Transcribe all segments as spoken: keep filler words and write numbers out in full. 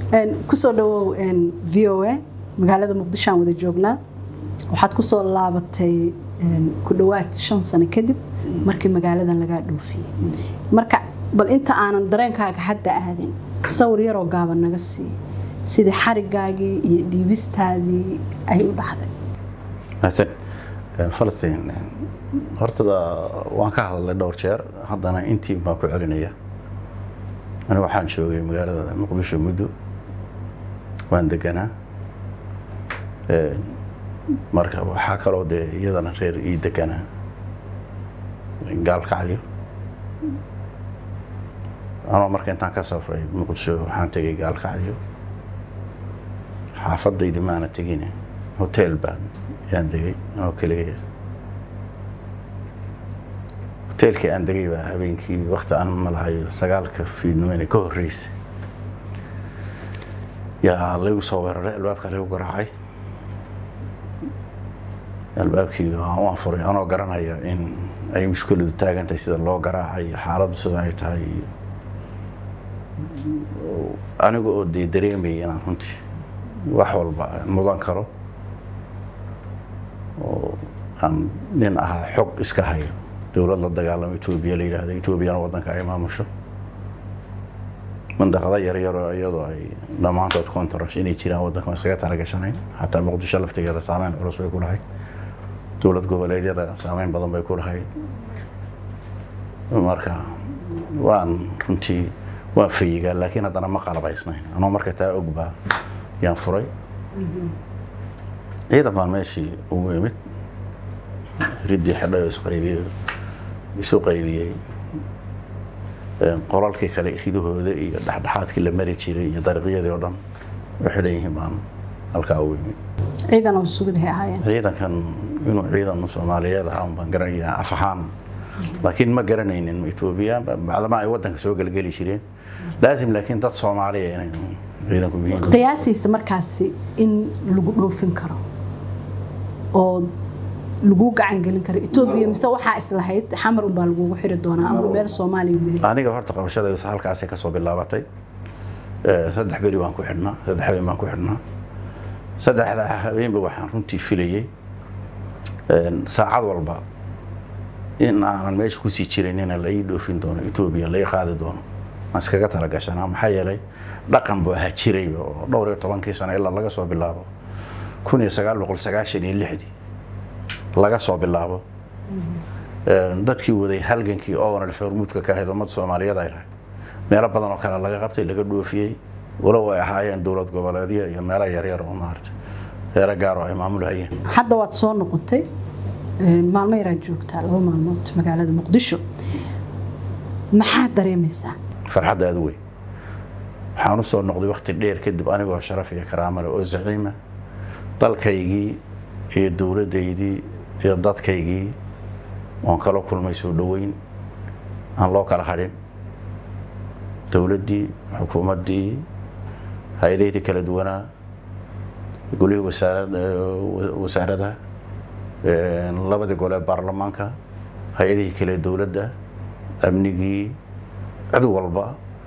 een ku soo dhawow een V O A magaalada Muqdisho aan wada joognaa waxaad ku soo laabatay een ku dhawaad shan sano kadib markii magaaladan laga dhoofiyay marka bal inta aanan dareenkaaga hadda aadin sawir yar oo gaaban naga sii sida xarigaagii iyo dhiibistaadii ay u dhaxday hasan Falastiin horta waan ka hadlay dhowr jeer haddana intii baan ku celinaya أنا waxaan joogay magaalada Muqdisho muddo waan deganaa ee marka waxa kale oo iyadana reer ii deganaa gaalkacyo ana marka intaan ka safray Muqdisho waxaan tagay gaalkacyo xaafadayda maana tagin hotel baan yaan degay oo kaliya hotelkii aan degay baa habeenkii waqti aan malahayo sagaalka fiidnimo ka horreysay yaa lagu soo weeraray albaabka lagu garaacay albaabkii waan furay anoo garanaya in ay mushkiladu taagantay sida loo garaacay xaaladdu sida ay tahay anigu oo dareemay inaan runtii wax walba mudan karo oo aan nin ahaa xog iska hayo dawlad la dagaalamay Itoobiya la yiraahdo Itoobiya wadanka ay maamusho mandaqada yar yar iyadoo ay dhamaantood kontarosh inay jiraan wadanka isaga talagashanay hatta Muqdisho laftigeeda saameyn culus bay ku lahayd dawlad goboleedyada saameyn badan bay ku lahayd marka waan runtii waa fiiga laakiin haddana ma qalabaysnayn anoo marka taa ogba yaan furay ciidan baan meeshii ugu yimid ridii xidhay isqaybiyay isu qaybiyay qoraalkii kale xidahooda iyo dhaxdhaxaadkii la mari jiray iyo dariiqyadii oo dhan waxay leeyihiin baan halka u yimid ciidan oo suugaday ahaayeen ciidankan inuu ciidan Soomaaliyeed ahaan baan garanayaa afahaan laakiin ma garanaynin Itoobiya bacdama ay wadanka soo galgali jireen لازم لكن dad Soomaaliyeed inay ciidanku bixiyaan qiyaasiisa markaasi in lagu dhoofin karo oo lagu gacan galin karo Itoobiya mise waxa islahayd xamar u baa lagu xiri doonaa ama meel Soomaaliya wili aniga horta qabashada halkaas ka soo bilaabatay ee saddex bari waan ku xidhnaa saddex habeen baan ku xidhnaa saddexda habeen ba waxaan runtii filayay ee saacad walba in aan meesha ku sii jirin in la ii dhoofin doono Itoobiya la qaadi doono maskaga talagashanaa maxay yeelay dhaqan buu ahaa jiray oo dhowr iyo toban sano ilaa laga soo bilaabo kun iyo sagaal boqol sagaashan iyo lix laga soo bilaabo ee dadkii waday halgankii oo aan farmuudka ka haydo mad Soomaaliyeed ay lahayd meelo badan oo kale laga qabtay laga dhoofiyay walow ay ahaayeen dawlad goboleedyo iyo meelo yar yar oo maartay heer gaar ah ay maamulayeen hadda waad soo noqotay maalmo yar joogtaa laba maalmood magaalada Muqdisho maxaa dareemaysaa farxad aad weyn waxaan soo noqday waqti dheer kadib anigoo sharaf iyo karaamo leh oo zaciima dalkaygii iyo dawladeydii iyo dadkaygii waan kala kulmay soo dhaweyn aan loo kala hadhin dawladii xukuumadii hay'adaha kala duwana goliga wasaaradda wasaaradda ee labada gole baarlamaanka hay'adaha kala dawladda amnigii cid walba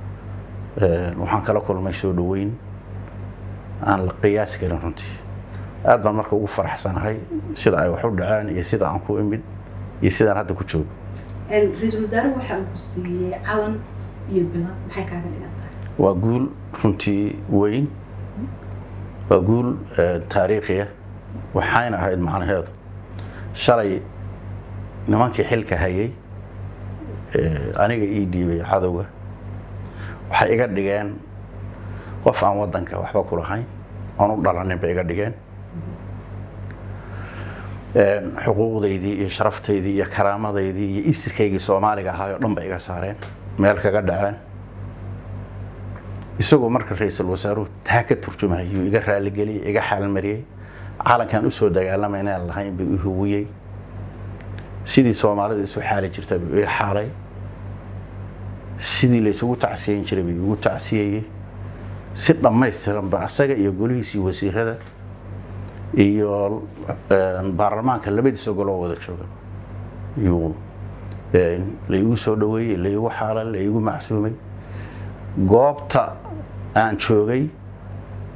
ee waxaan kala kulmay soo dhaweyn aan la qiyaas karin runtii aad baan marka ugu faraxsanahay sida ay wax u dhacaan iyo sida aan ku imid iyo sida hadda ku joogo een ra'iisul wasaaruhu waxa uu siiyay calan iyo bilad maxay kaaga dhigantahay waa guul runtii weyn waa guul taariikhi ah waxayna ahayd macnaheedu shalay nimankii xilka hayay aniga ii dhiibay cadawga waxa iga dhigeen qof aan wadanka waxba ku lahayn aan u dhalanin bay iga dhigeen ee xuquuqdeydii iyo sharafteydii iyo karaamadeydii iyo isirkaygii Soomaaliga ahaa oo dhan bay iga saareen meel kaga dhaceen isagoo marka ra'iisul wasaaruhu taa ka turjumay iga raali galiyay iga xal mariyay calankan u soo dagaalamayna lahayn bay u huwiyay sidii Soomaalida isu xaalay jirtay ay xaalay sidii la isugu tacsiyin jiray bay ugu tacsiyay si dhammaystiran ba asaga iyo golihiisa wasiirada iyo baarlamaanka labadiisa golo wada jooga iyo ee la igu soo dhaweeyay la igu xaalay la igu macsuumay goobta aan joogay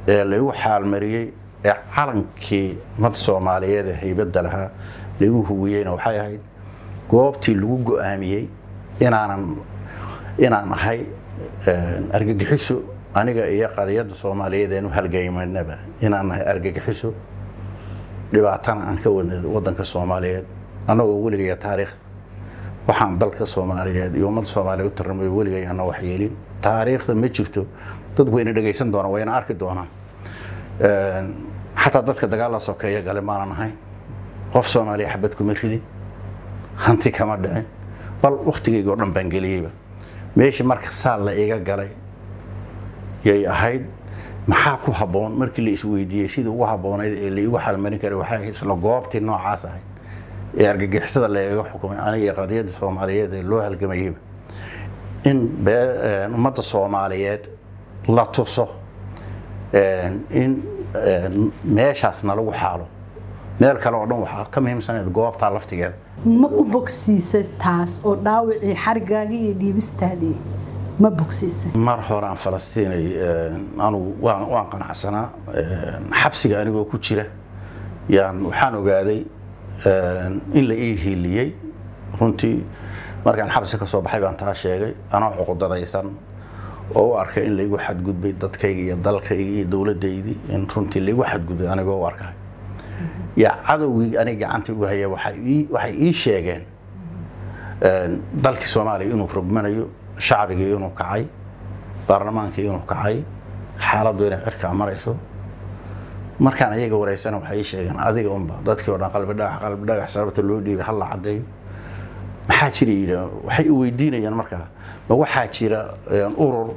ee lagu xaalmariyay ee calankii mad Soomaaliyeed ee haybada lahaa lagu huwiyayna waxay ahayd goobtii lagu go'aamiyay inaanan inaan ahay argagixiso aniga iyo qadiyada Soomaaliyeed ee halgaymanaba inaan ahay argagixiso dhibaatana aan ka wadnay wadanka Soomaaliyeed anagoo weliga taariikh waxaan dalka Soomaaliyeed iyo ummadda Soomaaliyeed u tarmay weliga ana wax yeelin taariikhda ma jirto dad weyn dhageysan doona wayna arki doonaan ee hatta dadka dagaal sokeeya gale maanan ahay qof Soomaali xabad kuma ridin hanti kama dhicin bal waqtigeyga oo dhan baan galiyayba meeshii marka saal la iga galay yay ahayd maxaa ku haboon markii la isweydiiyay sida ugu haboonayd ee la igu xalmarin karay waxay isla goobtii noocaas ahayd ee argagixisada la iga xukumay aniga qadiyada Soomaaliyeed ee loo halgamayay in ummadda Soomaaliyeed la tuso in meeshaasna lagu xaalo meel kale oo dhan waxa ka muhiimsan goobta laftigeeda ma ku bogsiisay taas oo dhaawacii xarigaagii iyo dhiibistaadii ma bogsiisay mar hore aan Falastiin aanu waan waan qanacsanaa xabsiga anigoo ku jira yaan waxaan ogaaday in la ii hiiliyay runtii markaan xabsi ka soo baxay baan taa sheegay anoo xuquuqdaysan oo u arkay in la igu xadgudbay dadkayga iyo dalkayga iyo dawladdeydii in runtii la igu xadgudbay anigoo u arkay يا عدوي أنا جعنتي وهي وحي وحي إيش يجان ذلك الصومالي إنه ربنا يو شعبي إنه كعي برلمان كإنه كعي حالة دويرة إركع مريسو مركان يجي ورئيسنا وحيش يجان هذه أمبا ذاتك ورنا قلب دا قلب دا حسابة اللودي بحلا عدي محاجري وحي ويدينا يعني مركها ما هو حاجرة أورور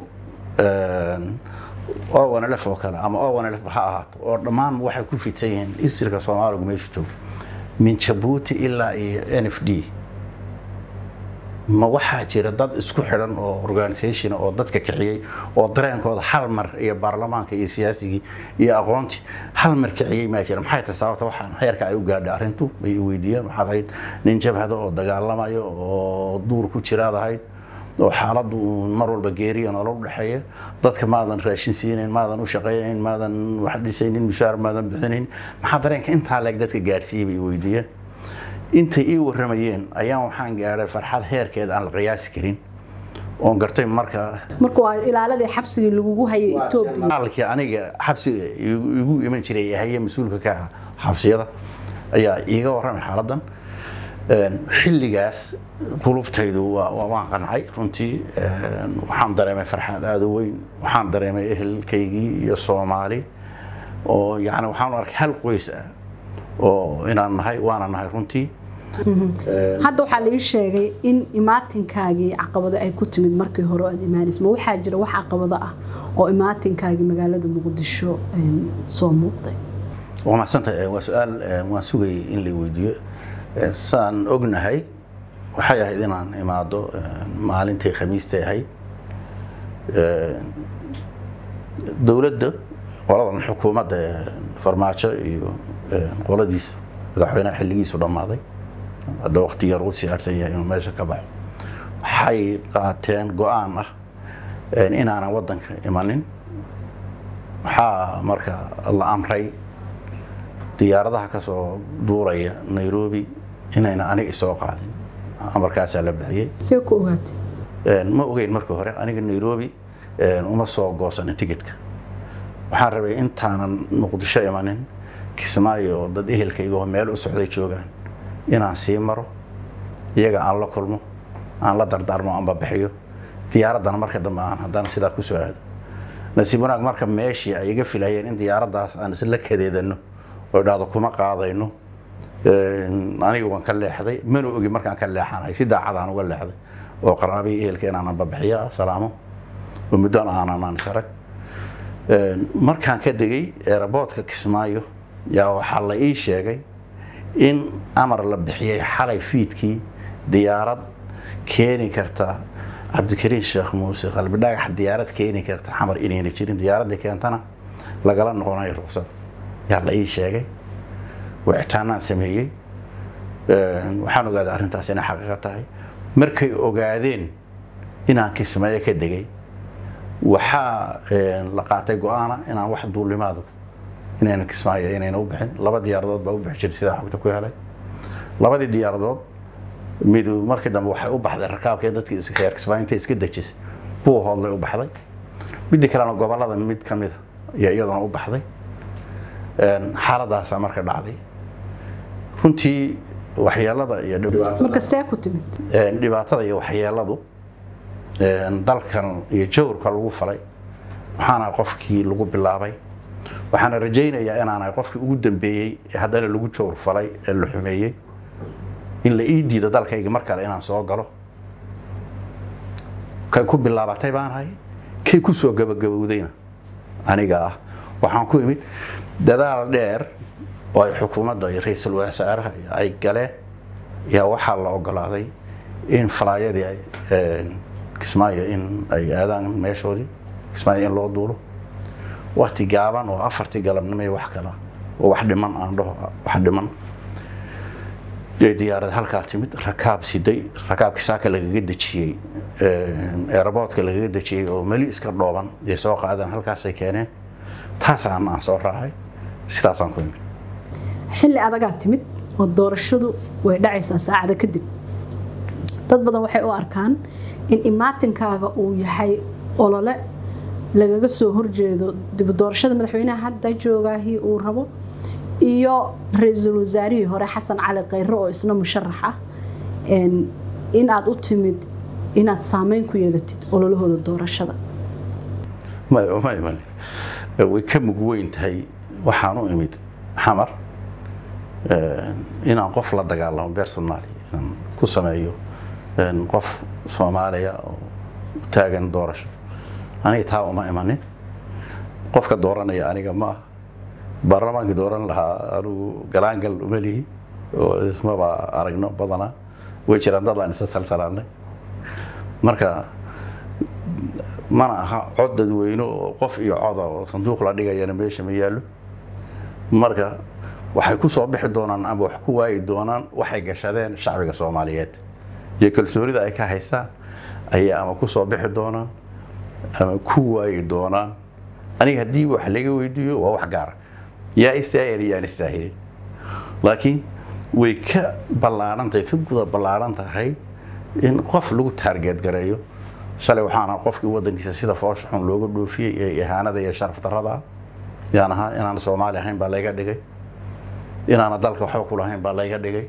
oo wana la fookala ama oo wana la baxaato oo dhamaan waxay ku fidsan isirka Soomaaliga meeshto min Djibouti ilaa N F D ma waxa jira dad isku xiran oo organization oo dadka kiciyay oo dareenkooda hal mar iyo baarlamaanka iyo siyaasiga iyo aqoonti hal mar kiciyay ma jira maxay tasaabta waxaan heerka ay u gaadhay arintu ay weydiiyeen waxa ahayd nin jabhado oo dagaalamayo oo duur ku jiraadahay oo xaaladu mar walba geeriyo nolol dhaxaya dadka maadan raashin siineen maadan u shaqeyneen maadan wax dhisaynin mishaar maadan bixinin maxaa dareenka inta leeg dadka gaarsiiyay weydiiyeen inta ii waramayeen ayaan waxaan gaaray farxad heerkeed aan la qiyaasi karin oo gartay marka markuu ilaaladii xabsiga lagu hayay Itoobiya halkii aniga xabsiga igu iman jiray yahay mas'uulka ka xabsiyada ayaa iiga waramay xaaladan xilligaas qulubtaydu waan qancay runtii waxaan dareemay farxad aad u weyn waxaan dareemay ehelkaygii iyo Soomaali oo yaani waxaan arkay hal qoys ah oo inaan nahay waana nahay runtii hadda waxa la ii sheegay in imaatinkaagii caqabado ay ku timid markii hore aad imaanaysay ma waxa jira wax caqabado ah oo imaatinkaagii magaalada Muqdisho soo muuqday وما سنت وسؤال وسوي إن لي ويديو سان أجنه هاي وحياة هيدنا إمادو معلنتي خميس تهاي دولة ده والله الحكومة فرماتشة قولديس رحنا حلقي سودان ماضي هذا وقت يروح سيارتي إنه ماشى كبار حي قاتين قانا إن أنا وضنك إيمانين حا مركا الله أمري diyaaradaha ka soo duuraya Nairobi inayna aniga soo qaadin amarkaas la bixiyay si ku ogaatay een ma ogeyn markii hore aniga Nairobi een uma soo goosan tigidhka waxaan rabay intaanan Muqdisho imanin Kismaayo dad ehelkayga oo meel u socday joogan inaan sii maro iyaga aan la kulmo aan la dardaarmo aan bixiyo diyaaradana marka dambe aan hadana sida ku soo aado nasiib wanaag marka meeshii ay iga filayeen in diyaaradaas aan isla kadeedano oo dhaado kuma qaadayno een aniga waan ka leexday mana ogi markaan ka leexanahay si daacad aan uga leexday oo qaraabi ehelkeen aan babixiya salaamo oo muddo aan aan saray een markaan ka degay airportka Kismaayo yaa waxa la ii sheegay in amar la bixiyay xalay fiidkii diyaarad keeni karta Cabdikariin Sheekh Muuse qalbi dhagax diyaarad keeni karta xamar inay jirin diyaaradda keentana lagala noqonayo ruqsad yaa la ii sheegay wicitaanaan sameeyay waxaan ogaaday arrintaas inay xaqiiqo tahay markay ogaadeen inaan Kismaayo ka degay waxaa la qaatay go'aana inaan wax duulimaadu inayna Kismaayo inayna u bixin laba diyaaradood baa u bixi jiray sida xogta ku helay labadii diyaaradood mid markii dambe waxay u baxday rakaabkii dadkii iska heer Kismaayo intay iska dajisay buu hoodlay u baxday mid kalena gobolada mid kamid ah ayaa iyadana u baxday een xaaladaas marka dhacday runtii waxyeelada iyo dhibaatada marka see ku timid een dhibaatada iyo waxyeeladu een dalkan iyo jawrka lagu falay waxaana qofkii lagu bilaabay waxaana rajaynayaa inaanay qofkii ugu dambeeyay ee haddana lagu jawr falay ee la xumeeyay in la ii diido dalkayga mar kale inaan soo galo kay ku bilaabatay baan hay kay ku soo gabagabowdayna aniga ah waxaan ku imid dadaal dheer oo ay xukuumadda iyo ra'iisul wasaaraha ay galeen yaa waxa la ogolaaday in falaayadii ay Kismaayo in ay aadaan meeshoodii Kismaayo in loo duulo waqti gaaban oo afartii galabnimo wax kala oo wax dhiman aan dhaho wax dhiman diyaarad halka timid rakaab siday rakaabkii saaka laga dajiyay ee airportka laga dajiyay oo mali iska dhooban ee soo qaadan halkaas ay keeneen taas aan aan soo raacay sidaas aan ku imid xilli adaga timid oo doorashadu way dhacaysaa saacada kadib dad badan waxay u arkaan in imaatinkaaga uu yahay olole lagaga soo horjeedo dib doorashada madaxweynaha hadda joogaahi uu rabo iyo ra'iisul wasaarihii hore Xasan Cali Khayre oo isna musharax ah in in aad u timid in aad saameyn ku yeelatid ololahooda doorashada ma ma ma way ka mug weyn tahay waxaan u imid xamar ee inaan qof la dagaalamo personally inaan ku sameeyo in qof Soomaaliya oo taagan doorasho aniga taa uma imanin qofka dooranaya aniga ma baarlamaanka dooran lahaa aru galaangal umalihi oo ismaba aragno badana way jiraan dad aan salsalaanay marka mana aha cod dadweyne oo qof iyo cod oo sanduuq la dhigayana meesha ma yaalo marka waxay ku soo bixi doonaan ama wax ku waayay doonaan waxay gashadeen shacbiga Soomaaliyeed iyo kalsoonida ay ka haystaan ayaa ama ku soo bixi doonaan ama ku waayay doonaan aniga hadii wax laga weydiiyo waa wax gaar yaa istaayay yaa istaahil laakiin way ka ballaarantahay ka guda ballaaran tahay in qof lagu target gareeyo shalay waxaana qofkii wadankiisa sida foosh xun looga dhoofiyay ee ihaanada iyo sharaf darrada yaanaha inaan Soomaali ahayn baa laga dhigay inaan dalka waxba ku lahayn baa laga dhigay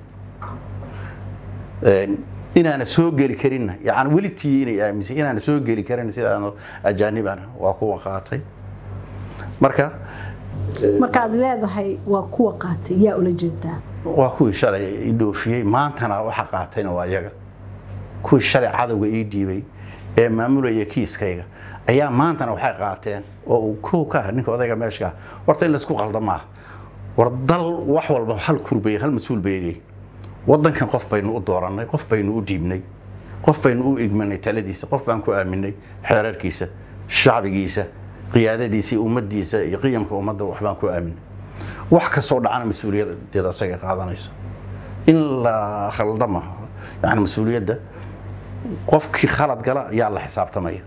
ee inaan soo gali karin yaani walitii inay aaminsan inaan soo gali karin sida aan ajaanibana waa kuwa qaatay marka marka aad leedahay waa kuwa qaatay yaa ula jeedaa waa kuwii shalay i dhoofiyay maantana waxa qaatayna waa iyaga kuwii shalay cadawga ii dhiibay ee maamulaya kiiskayga ayaa maantana waxay qaateen oo uu koow ka ninka odayga meesha horta in la isku qaldama war dal wax walba hal kurbay hal mas'uul beeyay wadankan qof baynu u dooranay qof baynu u dhiibnay qof baynu u igmanay taladiisa qof baan ku aaminay xeerarkiisa shacbigiisa qiyaadadiisa ummadiisa iyo qiyamka ummadda wax baan ku aaminay wax ka soo dhacana mas'uuliyadda asaga qaadanaysa in la khaldama yani mas'uuliyadda qofkii khalad gala yaa la xisaabtamaya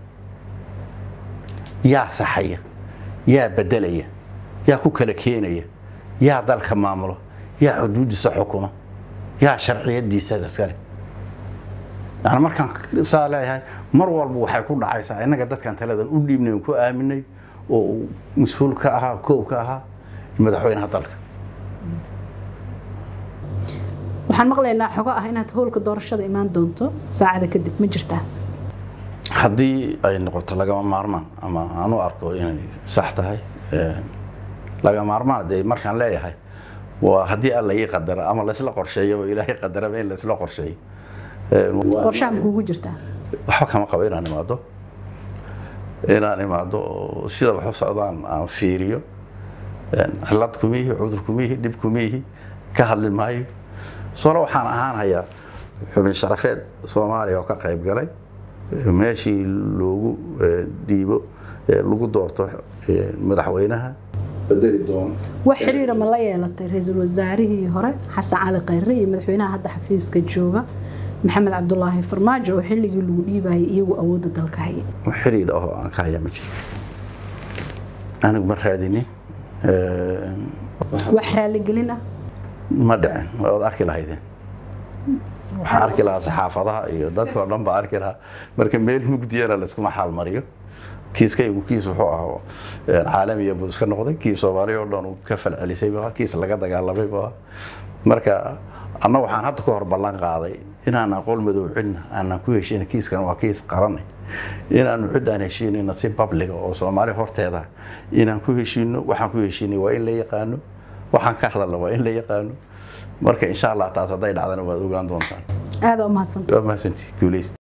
yaa saxaya yaa bedelaya yaa ku kala keenaya yaa dalka maamulo yaa xuduudiisa xukuma yaa sharciyadiisa iskale يعني markaan saalahay mar walba waxay ku dhacaysaa inaga dadkan taladan u dhiibnay ku aaminay oo mas'uul ka aha koow ka aha madaxweynaha dalka waxaan maqlaynaa xogo ah inaad hoolka doorashada imaan doonto saacada kadib ma jirtaa hadii ay noqoto laga maarmaan ama aanu arko inay sax tahay ee laga maarmaan day markaan leeyahay waa hadii alla ii qadar ama la isla qorsheeyo ilaahay qadara in la isla qorsheeyo qorshaha kugu jirta waxa kama qabo inaan imaado inaan imaado sida wax u socdaan aan fiiriyo halad kumihi cudur kumihi dib kumihi ka hadli maayo soo waxaan ahaan hayaa xubin sharafeed Soomaaliya oo ka qayb galay meeshii loogu dhiibo lagu doorto madaxweynaha بدل الدوام وحريرة ملايا لطي رئيس الوزراء هي هراء حسن علي قيري مدحوينها هذا حفيز كجوجا maxamed cabdulaahi farmaajo oo xilligii lagu dhiibayay iyagu awoodda dalka haya xiriir oo aan ka haya ma jiro anigu ma raadinin wax raaligelin ah ma dhicin waad arki lahaydeen waxaan arki lahaa saxaafadaha iyo dadka oo dhan baa arki lahaa marka meel mugdiyana la iskuma xaal mariyo kiiskaygu kiis wuxuu ahaa caalamiya buu iska noqday kiis Soomaaliya oo dhan uu ka falcelisay baa kiis laga dagaalamay baa marka anna waxaan hadda ka hor ballan qaaday inaan aqoon madow cidna aan ku heshiin kiiskan waa kiis qaran inaan cid aan heshiinayna si public oo Soomaali horteeda inaan ku heshiino waxaan ku heshiinay waa in la yaqaano waxaan ka hadalno waa in la yaqaano marka insha Allah taas haday dhacdana waad ogaan doontaan aad u mahadsantahay waa mahadsantahay guuleys